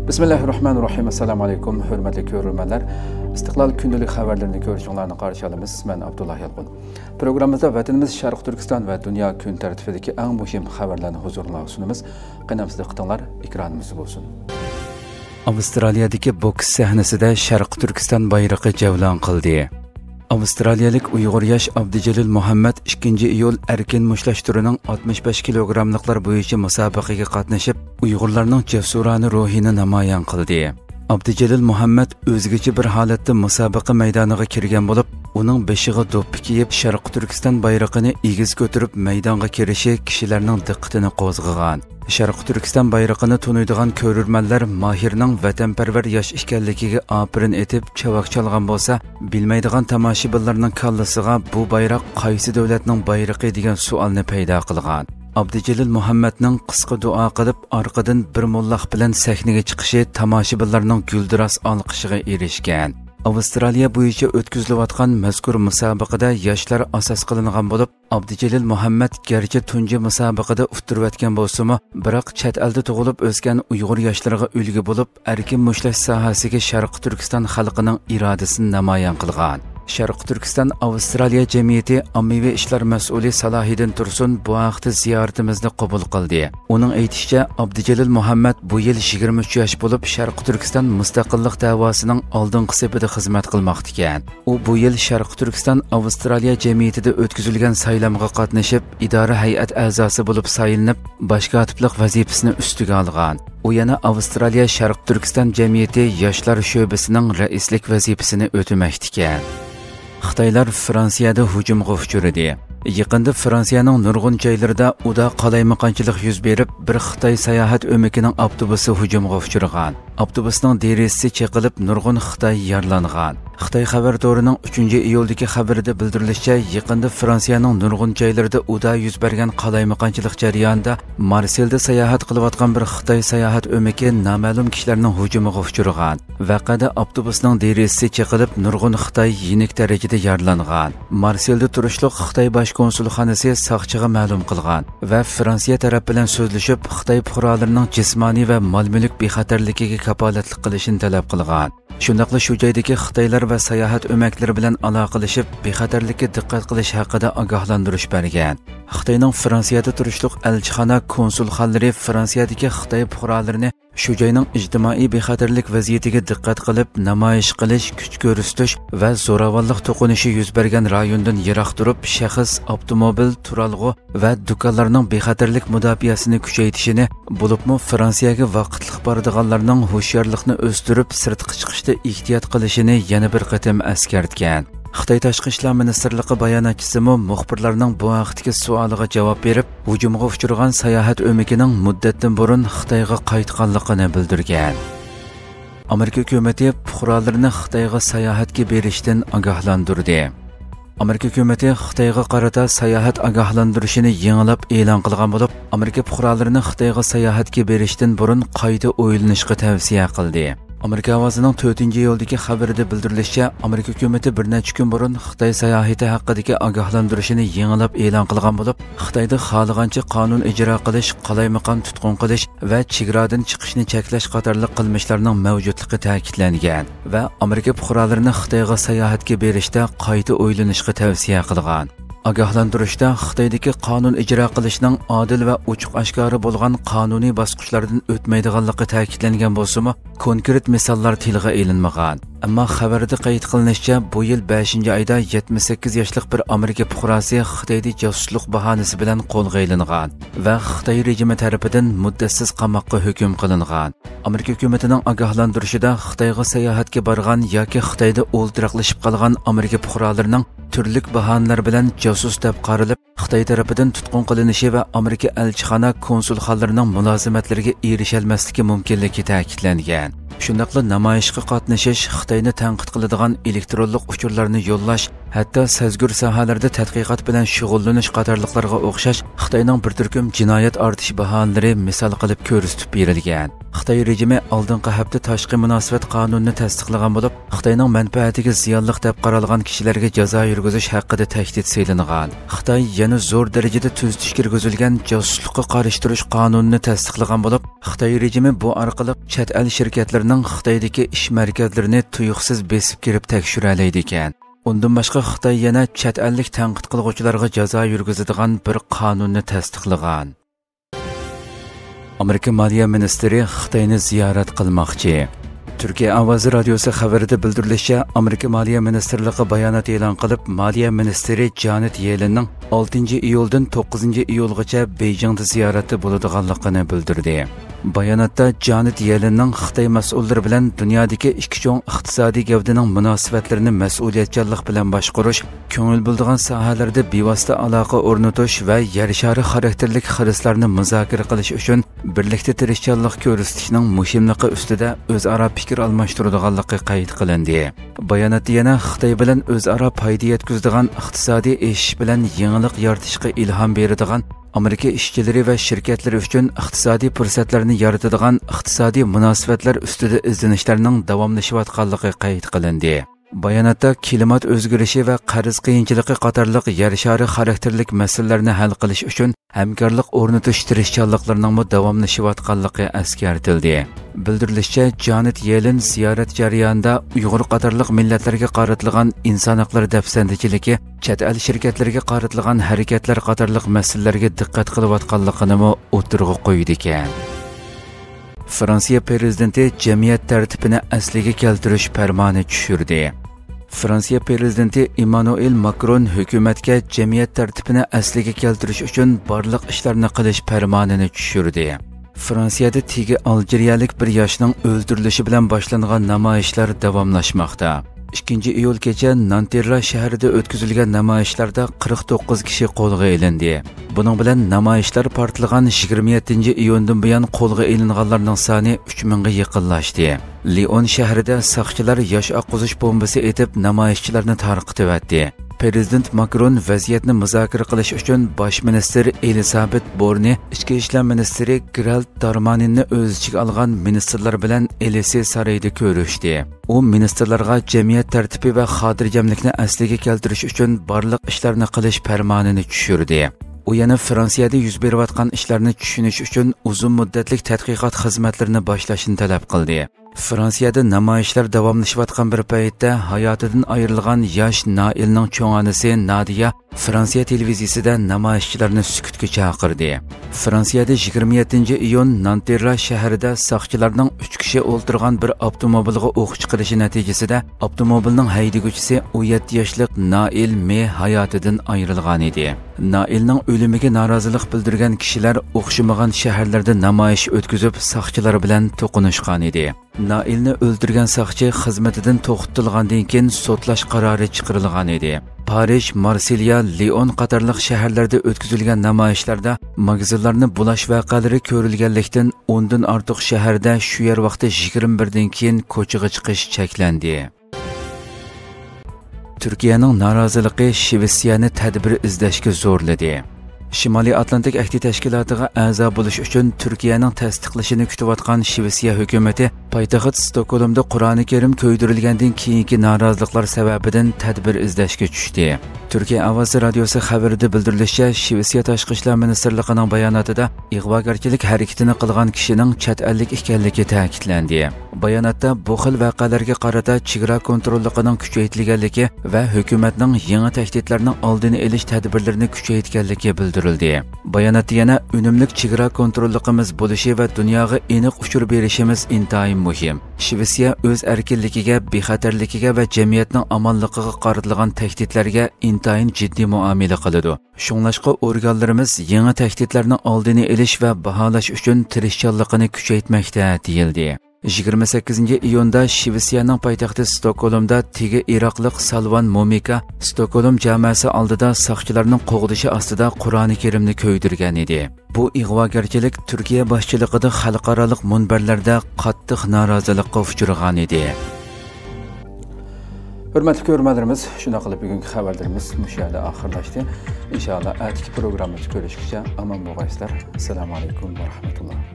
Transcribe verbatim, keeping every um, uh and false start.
Bismillahirrahmanirrahim. Assalamu alaykum, hürmetli görürmenler. İstiklal gündelik haberlerini görüşünlerini karşı alımız. Ben Abdullah Yalğun. Programımızda vatanımız Şarkı Türkistan ve dünya gün tertibideki en mühim haberlerini huzuruna sunumuz. Qanamsızda qıtanlar ekranımız olsun. Avustraliyadaki boks sahnesida Şarkı Türkistan bayrağı cevlan qildi. Avustraliyalik Uyg'ur yaş Abdijalil Muhammad ikkinchi iyul erkin mushlashtiruning oltmish besh kilogramliklar bo'yicha musobaqaga qatnashib, Uyg'urlarning jasurona ruhini namoyon qildi. Abdijalil Muhammad o'zgacha bir holatda musobaqa maydoniga kirgan bo'lib, uning beshiga do'ppi kiyib, Sharq Turkiston bayrog'ini egiz ko'tarib maydonga kirishi kishilarning diqqatini qo'zg'agan. Sharq Turkiston bayrog'ini tunuydigan ko'rurmanlar Mahirning vatanparvar yosh ekanligiga opirin etib chavaq chalgan bo'lsa, bilmaydigan tomoshabinlarning kallasiga bu bayroq qaysi davlatning bayrog'i degan savolni paydo qilgan. Abdijalil Muhammadning qisqa duo qilib, orqadan bir mulloh bilan sahnaga chiqishi tomoshabinlarning guldiras olqishiga erishgan. Avstraliya bo'yicha o'tkazilayotgan mazkur musobaqada yoshlar asos qilingan bo'lib, Abdijalil Muhammad garchi tunji musobaqada utirayotgan bo'lsa-mu, biroq chet elda tug'ilib o'sgan Uyg'ur yoshlariga ulgu bo'lib, erkin mushlash sohasiga Sharq Turkiston xalqining irodasini namoyon qilgan. Sharq Turkiston Avstraliya jamiyati ommaviy ishlar mas'uli Salohiddin Tursun bu vaqtda ziyoratimizni qabul qildi. Uning aytishicha, Abdijalil Muhammad bu yil yigirma uch yosh bo'lib, Sharq Turkiston mustaqillik da'vosining oldingi safida xizmat qilmoqda ekan. U bu yil Sharq Turkiston Avstraliya jamiyatida o'tkazilgan saylamga qatnashib, idora hay'at a'zosi bo'lib saylanib, bosh kotiblik vazifasini ustiga olgan. U yana Avstraliya Sharq Turkiston jamiyati yoshlar sho'basining raislik vazifasini o'tamoqda ekan. Xitoylar Fransiyada hujumga uchradi. Yaqinda Fransiyaning nurg'un joylarida uda qalaymaqonchilik yuz berib, bir Xitoy sayohat o'makining avtobusi hujumga uchragan. Avtobusning derazasi chaqilib, nurg'un Xitoy yaralangan. Xitoy xabar to'rining uchinchi iyuldagi xabarida bildirilishicha, yaqinda Fransiyaning nurg'un joylarida uda yuz bergan qalaymaqonchilik jarayonida Marselda sayohat qilayotgan bir Xitoy sayohat o'maki noma'lum kishilarning hujumiga uchragan. Vaqada avtobusning derazasi chaqilib, nurg'un Xitoy yenik darajada yaralangan. Marselda turishliq Xitoy bosh konsulxonasi soqchiga ma'lum qilgan va Fransiya taraf bilan so'zlashib, Xitoy fuqarolarining jismoniy va mol-mulk bexatarligiga kapolatlik qilishini talab qilgan. Shundaqla shu joydagi Xitoylar va sayohat o'maklari bilan aloqalashib, bexatarlikka diqqat qilish haqida ogohlantirish bergan. Xitoyning Fransiyada turishliq elchixona konsulxonalari Fransiyadagi Xitoy fuqarolarini shu joyning ijtimoiy bexatarlik vaziyatiga diqqat qilib, namoyish qilish, kuch ko'rsatish va zo'ravonlik to'qinishi yuz bergan rayondan yiroq turib, shaxs, avtomobil, turalg'u va do'konlarning bexatarlik mudofaasini kuchaytirishini, bo'libmi Fransiyaga vaqtliq boradiganlarning hushyorlikni o'stirib, sirtqa chiqishda ehtiyot qilishini yana bir qatam eskartgan. Xitoy Tashqi ishlar ministrligi bayonotchisi-mu muxbirlarning bu vaqtdagi savoliga javob berib, hujumga uchragan sayohat o'makining muddatdan burun Xitoyga qaytganligini bildirgan. Amerika hukumati fuqarolarini Xitoyga sayohatga berishdan ogohlantirdi. Amerika hukumati Xitoyga qarata sayohat ogohlantirishini yangilab e'lon qilgan bo'lib, Amerika fuqarolarini Xitoyga sayohatga berishdan burun qayta o'ylanishga tavsiya qildi. Amerika ovozining to'rtinchi iyuldagi xabarida bildirilishicha, Amerika hukumati bir necha kun burun Xitoy sayohati haqidagi ogohlantirishni yangilab e'lon qilgan bo'lib, Xitoyda xohlagancha qonun ijro qilish, qalaymaqon tutqun qilish va chegaradan chiqishni cheklash qatorliq qilmishlarning mavjudligi ta'kidlangan va Amerika fuqarolarini Xitoyga sayohatga berishda qayta o'ylanishga tavsiya qilgan. Ogohlantirishda Xitoydagi qonun ijro qilishning odil va ochiq-oshkora bo'lgan qonuniy bosqichlardan o'tmaydiganligi ta'kidlangan bo'lsa-mu, konkret misollar tilga ilinmagan. Ammo xabarda qayd qilinishicha, bu yil beshinchi oyda yetmish sakkiz yoshlik bir Amerika fuqarosi Xitoyda josuslik bahonasi bilan qo'lga ilingan va Xitoy rejimi tomonidan muddatsiz qamoqqa hukm qilingan. Amerika hukumatining ogohlantirishida Xitoyga sayohatga borgan yoki Xitoyda o'ltiraqlashib qolgan Amerika fuqarolarining turli bahonalar bilan josus deb qaralib, Xitoy tarafidan tutqun qilinishi va Amerika elchixona konsulxonalarining mulozimatlariga erishalmasligi mumkinligi ta'kidlangan. Shundaqla namoyishga qatnashish, Xitoyni tanqid qiladigan elektronlik uchurlarni yo'llash hatto sezgur sohalarda tadqiqot bilan shug'ullanish qatorliqlarga o'xshash Xitoyning bir turkum jinoyat ortish baholari misol qilib ko'rsatib berilgan. Xitoy rejimi oldingi hafta tashqi munosabat qonunini tasdiqlagan bo'lib, Xitoyning manfaatiga ziyonli deb qaralgan kishilarga jazo yurgizish haqida tahdid saylangan. Xitoy yana zo'r darajada tuzitish kirgizilgan josuslikqa qarshi turish qonunini tasdiqlagan bo'lib, Xitoy rejimi bu orqali chet el shirkatlarining Xitoydagi ish markazlarini tuyuqsiz besib kirib tekshira oladi ekan. Undan boshqa Xitoy yana chet ellik tanqid qiluvchilarga jazo yurgizadigan bir qonunni tasdiqlagan. Amerika Moliya ministri Xitoyni ziyorat qilmoqchi. Türkiye Ovozi radiosi xabarida bildirilishicha, Amerika Moliya ministrligi bayonot e'lon qilib, Moliya ministri Janet Yellenning oltinchi iyuldan to'qqizinchi iyulgacha Beijingda ziyorati bo'ladiganligini bildirdi. Bayonotda Janet Yellenning Xitoy mas'ullari bilan dunyodagi ikki cho'ng iqtisodiy gavdaning munosabatlarini mas'uliyatchanlik bilan boshqarish, ko'ngil bo'ladigan sohalarda bevosita aloqa o'rnatish va yer shari xarakterlik xiloslarni muzokara qilish uchun birlikda tirishchanlik ko'rsatishning muhimligi ustida o'zaro fikr almashtiradiganligi qayd qilindi. Bayonotda yana Xitoy bilan o'zaro foyda yetkazadigan iqtisodiy eshish bilan yangilik yaratishga ilhom beradigan Amerika ishchilari va shirkatlari uchun iqtisodiy fursatlarni yaratadigan iqtisodiy munosabatlar ustida izlanishlarning davomlashayotganligi qayd qilindi. Bayonotda klimat o'zgarishi va qarz qiyinchiligi qatorliq yer shari xarakterlik masalalarni hal qilish uchun hamkorlik o'rnatish tirishchanliklarining davomlashayotganligi eskartildi. Bildirilishicha, Janet Yellen ziyorat jarayonida Uyg'ur qatorliq millatlarga qaratilgan inson huquqlari dafsandichiligi, chet el shirkatlariga qaratilgan harakatlar qatorliq masalalarga diqqat qilayotganligini o'tirg'i qo'ydi ekan. Fransiya prezidenti jamiyat tartibini asliga keltirish farmoni tushirdi. Fransiya prezidenti Emmanuel Macron hukumatga jamiyat tartibini asliga keltirish uchun barliq ishlarni qilish farmonini tushirdi. Fransiyada tigi aljeriyalik bir yoshning o'ldirilishi bilan boshlangan namoyishlar davomlashmoqda. ikkinchi iyul kecha Nanterra shahrida o'tkazilgan namoyishlarda qirq to'qqiz kishi qo'lga olindi. Buning bilan namoyishlar portlagan yigirma yettinchi iyundan buyon qo'lga olinganlarning soni uch mingga yaqinlashdi. Lion shahrida soqchilar yosh oqquzish bombasi etib namoyishchilarni tarqitib etdi. Prezident Macron vaziyatni muzokara qilish uchun bosh minister Elisabet Borne, ichki ishlar ministri Gerald Darmaninni o'z ichiga olgan ministrlar bilan Elise saroyida ko'rishdi. U ministrlarga jamiyat tartibi va xotirjamlikni asliga keltirish uchun barliq ishlarni qilish farmonini tushirdi. U yana Fransiyada yuz berayotgan ishlarni tushunish uchun uzun muddatlik tadqiqot xizmatlarini boshlashni talab qildi. Fransiyada namoyishlar davomlashayotgan bir paytda hayotidan ayrilgan yosh Nailning cho'ng onasi Nadia Fransiya televiziyasida namoyishchilarni sukutga chaqirdi. Fransiyada yigirma yettinchi iyun Nanterra shahrida soqchilarning uch kishi o'ltirgan bir avtomobilga o'q chiqarishi natijasida avtomobilning haydaguvchisi o'n yetti yoshlik Nail Me hayotidan ayrilgan edi. Nailning o'limiga norozilik bildirgan kishilar o'xshamagan shaharlarda namoyish o'tkazib, soqchilar bilan to'qinishgan edi. Nailni o'ldirgan soqchi xizmatidan to'xtatilgandan keyin sotlash qarori chiqarilgan edi. Parij, Marsilya, Lion qatorliq shaharlarda o'tkazilgan namoyishlarda magazinlarni bulash voqealari ko'rilganlikdan o'ndan ortiq shaharda shu yer vaqti yigirma birdan keyin ko'chaga chiqish cheklandi. Turkiyaning noroziligi Shvetsiyani tadbir izlashga zo'rladi. Shimoliy Atlantik ahdi tashkilotiga a'zo bo'lish uchun Turkiyaning tasdiqlashini kutayotgan Shvetsiya hukumati poytaxt Stokgolmda Qur'oni Karim ko'ydirilgandan keyingi noroziliklar sababidan tadbir izlashga tushdi. Turkiya Ovozi radiosi xabarida bildirilishicha, Shvetsiya tashqi ishlar ministrligining bayonotida ig'vogarchilik harakatini qilgan kishining chet ellik ekanligi ta'kidlandi. Bayonotda bu xil voqealarga qarata chegara kontrolligining kuchaytirilganligi va hukumatning yangi tahdidlarning oldini olish tadbirlarini kuchaytirganligi bildirildi. Bayonotda yana unumli chegara kontrolligimiz bo'lishi va dunyoga aniq uchur berishimiz intayin muhim. Shvetsiya o'z erkinligiga, bexatarligiga va jamiyatning omonligiga qaratilgan tahdidlarga intayin jiddiy muomala qiladi. Shunglashqa organlarimiz yangi tahdidlarning oldini olish va baholash uchun tirishchanligini kuchaytmoqda deyildi. yigirma sakkizinchi iyunda Shvetsiyaning poytaxti Stokgolmda tegi iroqlik Salvan Momika Stokgolm jamoasi oldida soqchilarning qo'g'dishi ostida Qur'oni Karimni ko'ydirgan edi. Bu ig'vogarchilik Turkiya boshchiligida xalqaro munbarlarda qattiq norozilikka uchragan edi. Hürmetli görürmelerimiz, şuna qılıp bugünkü xəbərlərimiz müşahidə axırlaşdı. İnşallah ətiki proqramımızı görüşkücə aman boğayslar. Assalamu alaikum ve rahmetullah.